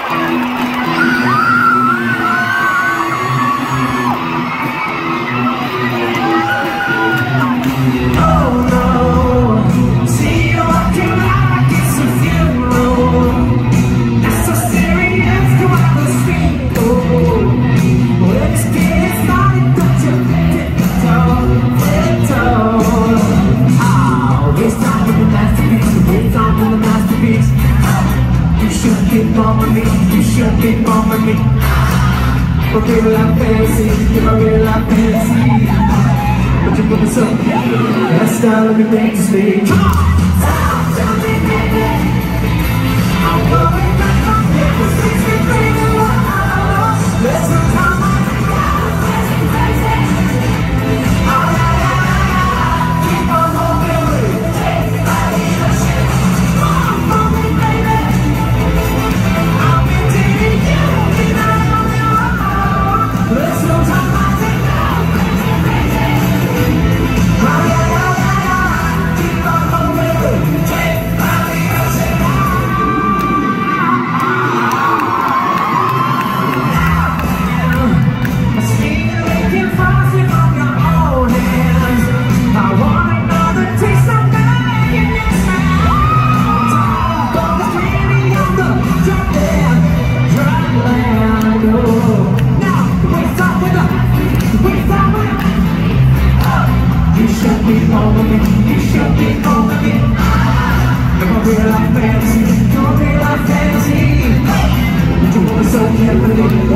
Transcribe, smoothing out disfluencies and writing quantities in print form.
You should be bombing me. For real life fantasy, you're a real life fantasy. But you put me so that's not let me make this league. Come on! Tell me, baby, I'm going back on this. Let's go, come on. Keep on moving with it. Come on, baby. I'll be taking you. Let's go, come on. Keep on moving with it. You should be over me. You're a real life fantasy. You're a real life fantasy. But you want me so carefully.